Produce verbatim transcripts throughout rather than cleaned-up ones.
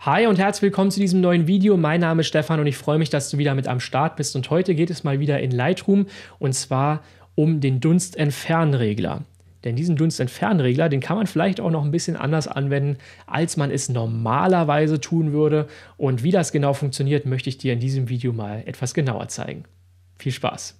Hi und herzlich willkommen zu diesem neuen Video. Mein Name ist Stefan und ich freue mich, dass du wieder mit am Start bist. Und heute geht es mal wieder in Lightroom und zwar um den Dunstentfernregler. Denn diesen Dunstentfernregler, den kann man vielleicht auch noch ein bisschen anders anwenden, als man es normalerweise tun würde. Und wie das genau funktioniert, möchte ich dir in diesem Video mal etwas genauer zeigen. Viel Spaß!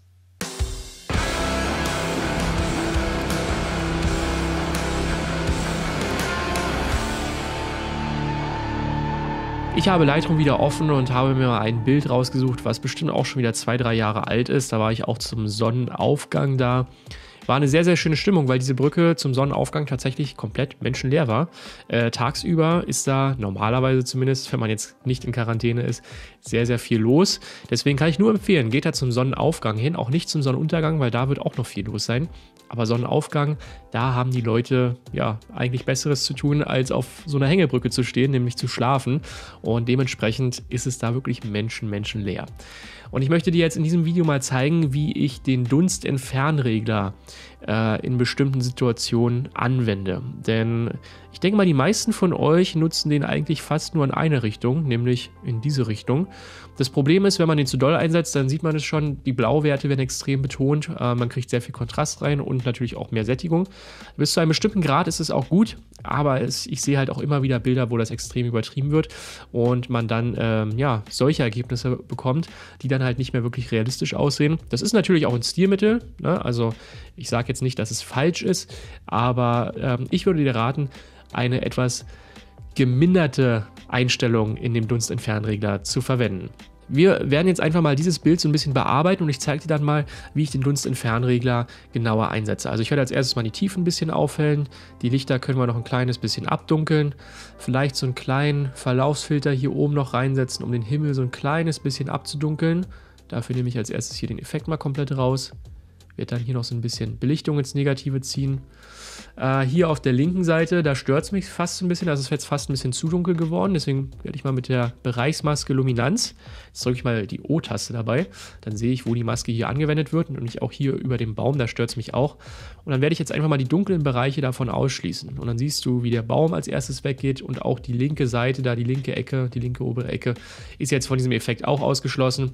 Ich habe Lightroom wieder offen und habe mir mal ein Bild rausgesucht, was bestimmt auch schon wieder zwei, drei Jahre alt ist. Da war ich auch zum Sonnenaufgang da. War eine sehr, sehr schöne Stimmung, weil diese Brücke zum Sonnenaufgang tatsächlich komplett menschenleer war. Äh, tagsüber ist da normalerweise zumindest, wenn man jetzt nicht in Quarantäne ist, sehr, sehr viel los. Deswegen kann ich nur empfehlen, geht da zum Sonnenaufgang hin, auch nicht zum Sonnenuntergang, weil da wird auch noch viel los sein. Aber Sonnenaufgang, da haben die Leute ja eigentlich Besseres zu tun, als auf so einer Hängebrücke zu stehen, nämlich zu schlafen. Und dementsprechend ist es da wirklich menschen, menschenleer. Und ich möchte dir jetzt in diesem Video mal zeigen, wie ich den Dunstentfernregler äh, in bestimmten Situationen anwende. Denn ich denke mal, die meisten von euch nutzen den eigentlich fast nur in eine Richtung, nämlich in diese Richtung. Das Problem ist, wenn man den zu doll einsetzt, dann sieht man es schon, die Blauwerte werden extrem betont, äh, man kriegt sehr viel Kontrast rein und natürlich auch mehr Sättigung. Bis zu einem bestimmten Grad ist es auch gut, aber es, ich sehe halt auch immer wieder Bilder, wo das extrem übertrieben wird und man dann ähm, ja, solche Ergebnisse bekommt, die dann halt nicht mehr wirklich realistisch aussehen. Das ist natürlich auch ein Stilmittel, ne? Also ich sage jetzt nicht, dass es falsch ist, aber ähm, ich würde dir raten, eine etwas geminderte Einstellung in dem Dunstentfernregler zu verwenden. Wir werden jetzt einfach mal dieses Bild so ein bisschen bearbeiten und ich zeige dir dann mal, wie ich den Dunstentfernregler genauer einsetze. Also ich werde als erstes mal die Tiefen ein bisschen aufhellen, die Lichter können wir noch ein kleines bisschen abdunkeln, vielleicht so einen kleinen Verlaufsfilter hier oben noch reinsetzen, um den Himmel so ein kleines bisschen abzudunkeln. Dafür nehme ich als erstes hier den Effekt mal komplett raus. Werde dann hier noch so ein bisschen Belichtung ins Negative ziehen. Äh, hier auf der linken Seite, da stört es mich fast ein bisschen, also es ist jetzt fast ein bisschen zu dunkel geworden, deswegen werde ich mal mit der Bereichsmaske Luminanz, jetzt drücke ich mal die O-Taste dabei, dann sehe ich, wo die Maske hier angewendet wird und nicht auch hier über dem Baum, da stört es mich auch. Und dann werde ich jetzt einfach mal die dunklen Bereiche davon ausschließen. Und dann siehst du, wie der Baum als erstes weggeht und auch die linke Seite, da die linke Ecke, die linke obere Ecke, ist jetzt von diesem Effekt auch ausgeschlossen.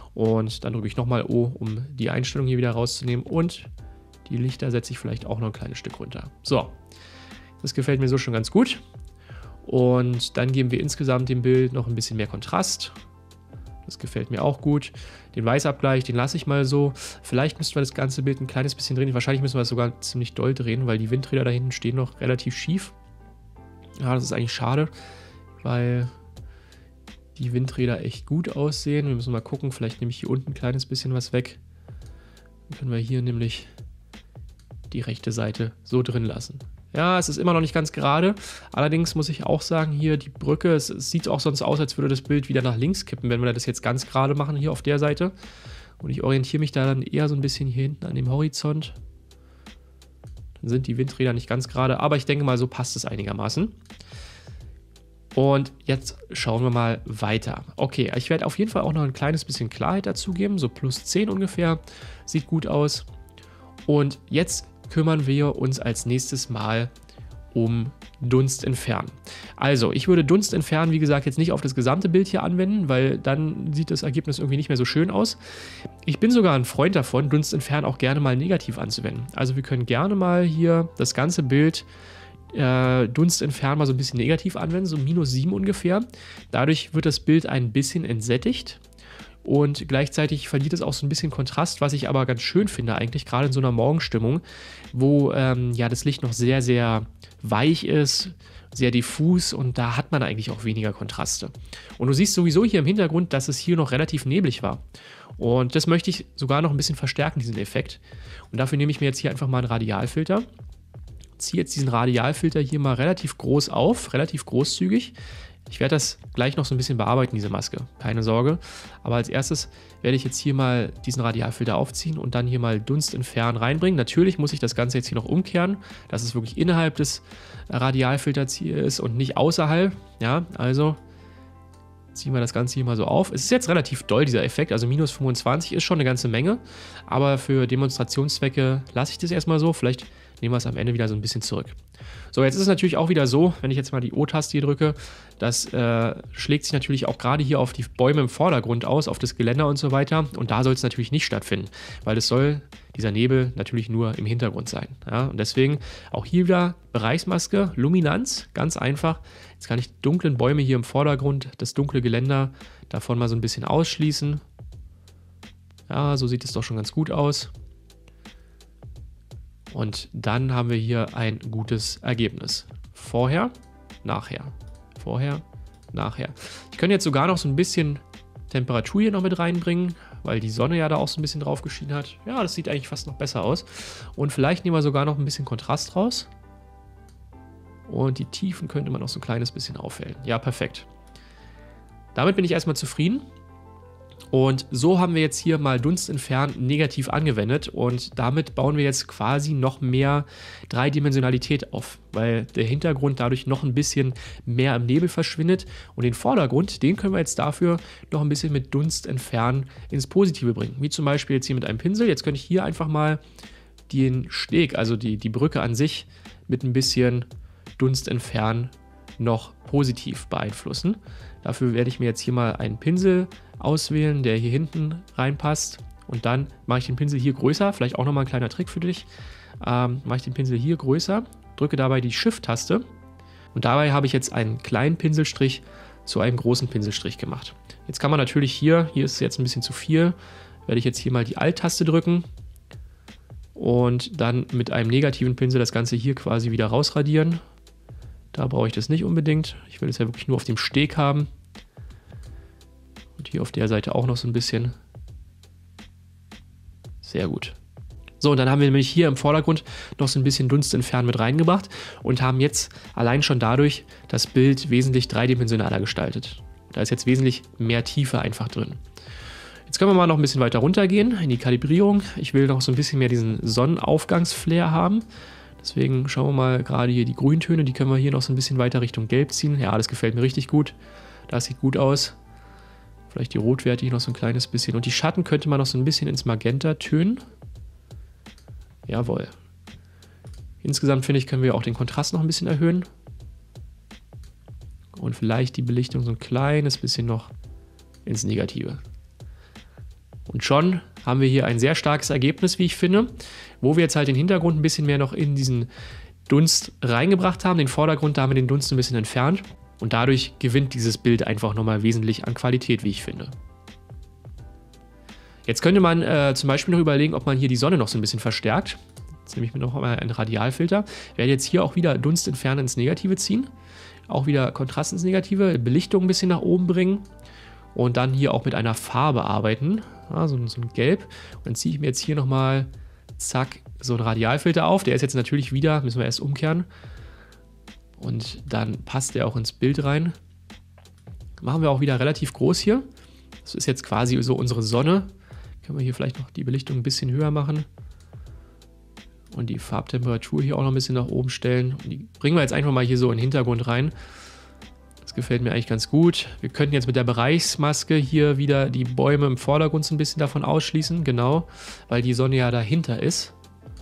Und dann drücke ich nochmal O, um die Einstellung hier wieder rauszunehmen und die Lichter setze ich vielleicht auch noch ein kleines Stück runter. So, das gefällt mir so schon ganz gut. Und dann geben wir insgesamt dem Bild noch ein bisschen mehr Kontrast. Das gefällt mir auch gut. Den Weißabgleich, den lasse ich mal so. Vielleicht müssten wir das ganze Bild ein kleines bisschen drehen. Wahrscheinlich müssen wir es sogar ziemlich doll drehen, weil die Windräder da hinten stehen noch relativ schief. Ja, das ist eigentlich schade, weil die Windräder echt gut aussehen. Wir müssen mal gucken, vielleicht nehme ich hier unten ein kleines bisschen was weg. Dann können wir hier nämlich die rechte Seite so drin lassen. Ja, es ist immer noch nicht ganz gerade. Allerdings muss ich auch sagen, hier die Brücke, es, es sieht auch sonst aus, als würde das Bild wieder nach links kippen, wenn wir das jetzt ganz gerade machen hier auf der Seite. Und ich orientiere mich da dann eher so ein bisschen hier hinten an dem Horizont. Dann sind die Windräder nicht ganz gerade, aber ich denke mal, so passt es einigermaßen. Und jetzt schauen wir mal weiter. Okay, ich werde auf jeden Fall auch noch ein kleines bisschen Klarheit dazugeben, so plus zehn ungefähr. Sieht gut aus. Und jetzt kümmern wir uns als nächstes mal um Dunst entfernen. Also, ich würde Dunst entfernen, wie gesagt, jetzt nicht auf das gesamte Bild hier anwenden, weil dann sieht das Ergebnis irgendwie nicht mehr so schön aus. Ich bin sogar ein Freund davon, Dunst entfernen auch gerne mal negativ anzuwenden. Also wir können gerne mal hier das ganze Bild äh, Dunst entfernen mal so ein bisschen negativ anwenden, so minus sieben ungefähr. Dadurch wird das Bild ein bisschen entsättigt. Und gleichzeitig verliert es auch so ein bisschen Kontrast, was ich aber ganz schön finde eigentlich, gerade in so einer Morgenstimmung, wo ähm, ja das Licht noch sehr, sehr weich ist, sehr diffus und da hat man eigentlich auch weniger Kontraste. Und du siehst sowieso hier im Hintergrund, dass es hier noch relativ neblig war. Und das möchte ich sogar noch ein bisschen verstärken, diesen Effekt. Und dafür nehme ich mir jetzt hier einfach mal einen Radialfilter. Ziehe jetzt diesen Radialfilter hier mal relativ groß auf, relativ großzügig. Ich werde das gleich noch so ein bisschen bearbeiten, diese Maske, keine Sorge. Aber als erstes werde ich jetzt hier mal diesen Radialfilter aufziehen und dann hier mal Dunst entfernen reinbringen. Natürlich muss ich das Ganze jetzt hier noch umkehren, dass es wirklich innerhalb des Radialfilters hier ist und nicht außerhalb. Ja, also ziehen wir das Ganze hier mal so auf. Es ist jetzt relativ doll, dieser Effekt, also minus fünfundzwanzig ist schon eine ganze Menge. Aber für Demonstrationszwecke lasse ich das erstmal so. Vielleicht nehmen wir es am Ende wieder so ein bisschen zurück. So, jetzt ist es natürlich auch wieder so, wenn ich jetzt mal die O-Taste hier drücke, das äh, schlägt sich natürlich auch gerade hier auf die Bäume im Vordergrund aus, auf das Geländer und so weiter. Und da soll es natürlich nicht stattfinden, weil es soll, dieser Nebel, natürlich nur im Hintergrund sein. Ja? Und deswegen auch hier wieder Bereichsmaske, Luminanz, ganz einfach. Jetzt kann ich die dunklen Bäume hier im Vordergrund, das dunkle Geländer davon mal so ein bisschen ausschließen. Ja, so sieht es doch schon ganz gut aus. Und dann haben wir hier ein gutes Ergebnis. Vorher, nachher. Vorher, nachher. Ich könnte jetzt sogar noch so ein bisschen Temperatur hier noch mit reinbringen, weil die Sonne ja da auch so ein bisschen drauf geschienen hat. Ja, das sieht eigentlich fast noch besser aus. Und vielleicht nehmen wir sogar noch ein bisschen Kontrast raus. Und die Tiefen könnte man noch so ein kleines bisschen aufhellen. Ja, perfekt. Damit bin ich erstmal zufrieden. Und so haben wir jetzt hier mal Dunst entfernen negativ angewendet und damit bauen wir jetzt quasi noch mehr Dreidimensionalität auf, weil der Hintergrund dadurch noch ein bisschen mehr im Nebel verschwindet und den Vordergrund, den können wir jetzt dafür noch ein bisschen mit Dunst entfernen ins Positive bringen, wie zum Beispiel jetzt hier mit einem Pinsel. Jetzt könnte ich hier einfach mal den Steg, also die, die Brücke an sich mit ein bisschen Dunst entfernen noch positiv beeinflussen. Dafür werde ich mir jetzt hier mal einen Pinsel auswählen, der hier hinten reinpasst. Und dann mache ich den Pinsel hier größer. Vielleicht auch nochmal ein kleiner Trick für dich. Ähm, mache ich den Pinsel hier größer, drücke dabei die Shift-Taste. Und dabei habe ich jetzt einen kleinen Pinselstrich zu einem großen Pinselstrich gemacht. Jetzt kann man natürlich hier, hier ist jetzt ein bisschen zu viel, werde ich jetzt hier mal die Alt-Taste drücken. Und dann mit einem negativen Pinsel das Ganze hier quasi wieder rausradieren. Da brauche ich das nicht unbedingt. Ich will es ja wirklich nur auf dem Steg haben. Und hier auf der Seite auch noch so ein bisschen. Sehr gut. So, und dann haben wir nämlich hier im Vordergrund noch so ein bisschen Dunst entfernen mit reingebracht und haben jetzt allein schon dadurch das Bild wesentlich dreidimensionaler gestaltet. Da ist jetzt wesentlich mehr Tiefe einfach drin. Jetzt können wir mal noch ein bisschen weiter runter gehen in die Kalibrierung. Ich will noch so ein bisschen mehr diesen Sonnenaufgangsflair haben. Deswegen schauen wir mal gerade hier die Grüntöne, die können wir hier noch so ein bisschen weiter Richtung Gelb ziehen. Ja, das gefällt mir richtig gut. Das sieht gut aus. Vielleicht die Rotwerte hier noch so ein kleines bisschen. Und die Schatten könnte man noch so ein bisschen ins Magenta tönen. Jawohl. Insgesamt finde ich, können wir auch den Kontrast noch ein bisschen erhöhen. Und vielleicht die Belichtung so ein kleines bisschen noch ins Negative. Und schon haben wir hier ein sehr starkes Ergebnis, wie ich finde, wo wir jetzt halt den Hintergrund ein bisschen mehr noch in diesen Dunst reingebracht haben. Den Vordergrund, da haben wir den Dunst ein bisschen entfernt. Und dadurch gewinnt dieses Bild einfach nochmal wesentlich an Qualität, wie ich finde. Jetzt könnte man äh, zum Beispiel noch überlegen, ob man hier die Sonne noch so ein bisschen verstärkt. Jetzt nehme ich mir noch mal einen Radialfilter. Ich werde jetzt hier auch wieder Dunst entfernen ins Negative ziehen. Auch wieder Kontrast ins Negative, Belichtung ein bisschen nach oben bringen. Und dann hier auch mit einer Farbe arbeiten. Ja, so, so ein Gelb. Und dann ziehe ich mir jetzt hier nochmal, zack, so einen Radialfilter auf. Der ist jetzt natürlich wieder, müssen wir erst umkehren. Und dann passt der auch ins Bild rein. Machen wir auch wieder relativ groß hier. Das ist jetzt quasi so unsere Sonne. Können wir hier vielleicht noch die Belichtung ein bisschen höher machen. Und die Farbtemperatur hier auch noch ein bisschen nach oben stellen. Und die bringen wir jetzt einfach mal hier so in den Hintergrund rein. Das gefällt mir eigentlich ganz gut. Wir könnten jetzt mit der Bereichsmaske hier wieder die Bäume im Vordergrund so ein bisschen davon ausschließen. Genau, weil die Sonne ja dahinter ist.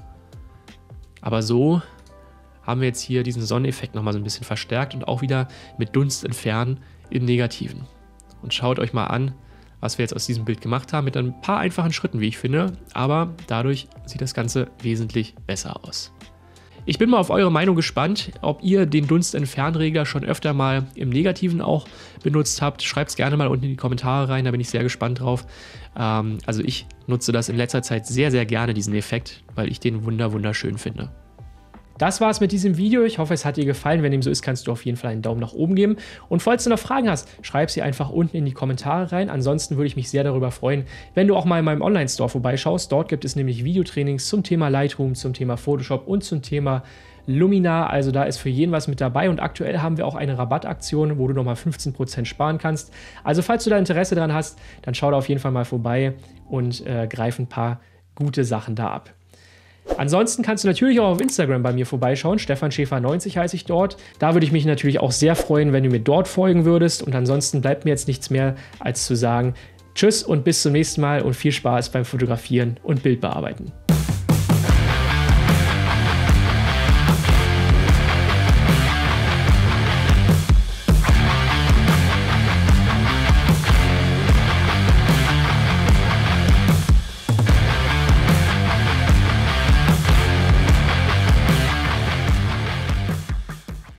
Aber so haben wir jetzt hier diesen Sonneneffekt nochmal so ein bisschen verstärkt und auch wieder mit Dunst entfernen im Negativen. Und schaut euch mal an, was wir jetzt aus diesem Bild gemacht haben, mit ein paar einfachen Schritten, wie ich finde, aber dadurch sieht das Ganze wesentlich besser aus. Ich bin mal auf eure Meinung gespannt, ob ihr den Dunstentfernregler schon öfter mal im Negativen auch benutzt habt. Schreibt es gerne mal unten in die Kommentare rein, da bin ich sehr gespannt drauf. Ähm, also ich nutze das in letzter Zeit sehr, sehr gerne, diesen Effekt, weil ich den wunder wunderschön finde. Das war's mit diesem Video. Ich hoffe, es hat dir gefallen. Wenn dem so ist, kannst du auf jeden Fall einen Daumen nach oben geben. Und falls du noch Fragen hast, schreib sie einfach unten in die Kommentare rein. Ansonsten würde ich mich sehr darüber freuen, wenn du auch mal in meinem Online-Store vorbeischaust. Dort gibt es nämlich Videotrainings zum Thema Lightroom, zum Thema Photoshop und zum Thema Luminar. Also da ist für jeden was mit dabei. Und aktuell haben wir auch eine Rabattaktion, wo du nochmal fünfzehn Prozent sparen kannst. Also falls du da Interesse dran hast, dann schau da auf jeden Fall mal vorbei und äh, greif ein paar gute Sachen da ab. Ansonsten kannst du natürlich auch auf Instagram bei mir vorbeischauen. Stefan Schäfer neunzig heiße ich dort. Da würde ich mich natürlich auch sehr freuen, wenn du mir dort folgen würdest. Und ansonsten bleibt mir jetzt nichts mehr, als zu sagen, tschüss und bis zum nächsten Mal und viel Spaß beim Fotografieren und Bildbearbeiten.